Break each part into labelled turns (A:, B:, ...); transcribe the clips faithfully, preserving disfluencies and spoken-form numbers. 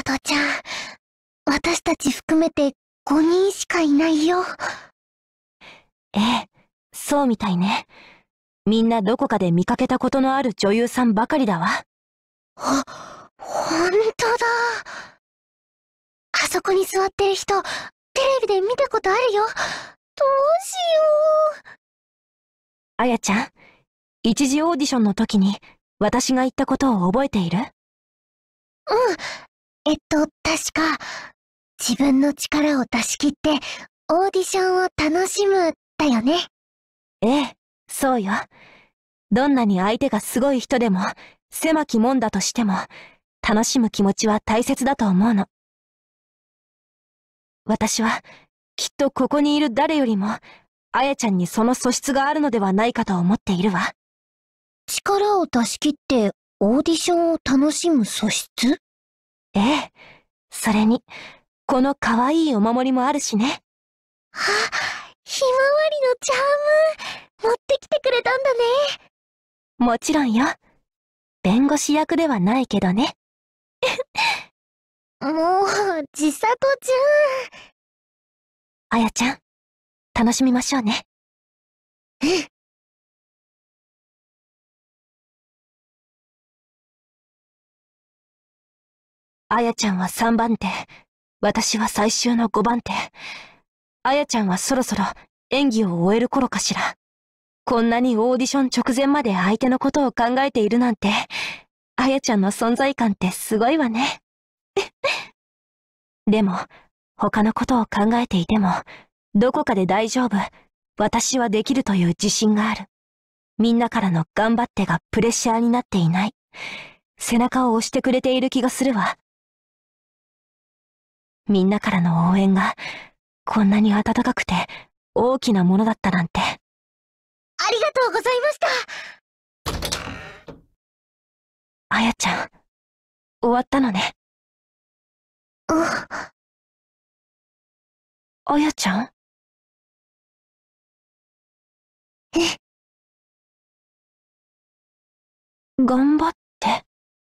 A: トちゃん、私たち含めてごにんしかいないよ。
B: ええ、そうみたいね。みんなどこかで見かけたことのある女優さんばかりだわ。
A: あ、ほんとだ。あそこに座ってる人、テレビで見たことあるよ。どうしよう。
B: あやちゃん、一次オーディションの時に私が言ったことを覚えている？
A: うん。えっと、確か、自分の力を出し切って、オーディションを楽しむ、だよね。
B: ええ、そうよ。どんなに相手がすごい人でも、狭き門だとしても、楽しむ気持ちは大切だと思うの。私は、きっとここにいる誰よりも、あやちゃんにその素質があるのではないかと思っているわ。
A: 力を出し切って、オーディションを楽しむ素質？
B: ええ、それに、この可愛いお守りもあるしね。
A: あ、ひまわりのチャーム、持ってきてくれたんだね。
B: もちろんよ。弁護士役ではないけどね。
A: もう、ちさとち
B: あやちゃん、楽しみましょうね。
A: ゃん。うん。
B: あやちゃんはさんばん手、私は最終のごばん手。あやちゃんはそろそろ演技を終える頃かしら。こんなにオーディション直前まで相手のことを考えているなんて、あやちゃんの存在感ってすごいわね。でも、他のことを考えていても、どこかで大丈夫、私はできるという自信がある。みんなからの頑張ってがプレッシャーになっていない。背中を押してくれている気がするわ。みんなからの応援が、こんなに温かくて、大きなものだったなんて。
A: ありがとうございました。
B: あやちゃん、終わったのね。
A: うん。
B: あやちゃん？
A: え？
B: 頑張って。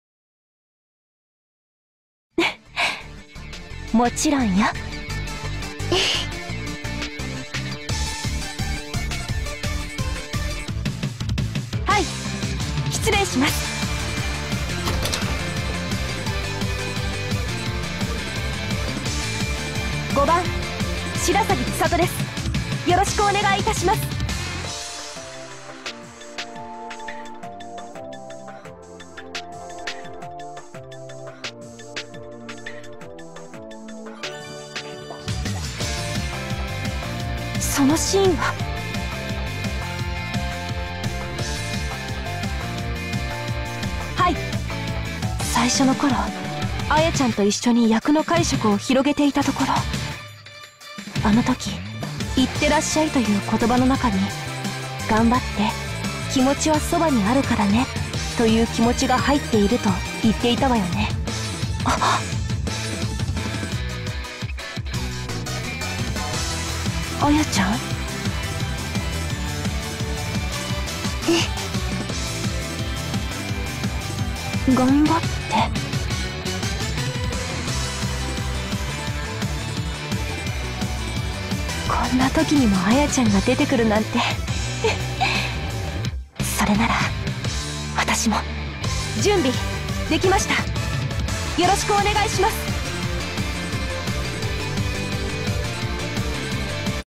B: もちろんよ。はい、失礼します。ごばん、白鷺千里です。よろしくお願いいたします。そのシーンは、はい、最初の頃、あやちゃんと一緒に役の解釈を広げていたところ、あの時、いってらっしゃいという言葉の中に、頑張って、気持ちはそばにあるからね、という気持ちが入っていると言っていたわよね。あ、あやちゃん？え？頑張って。こんな時にもあやちゃんが出てくるなんて。それなら、私も、準備、できました。よろしくお願いします。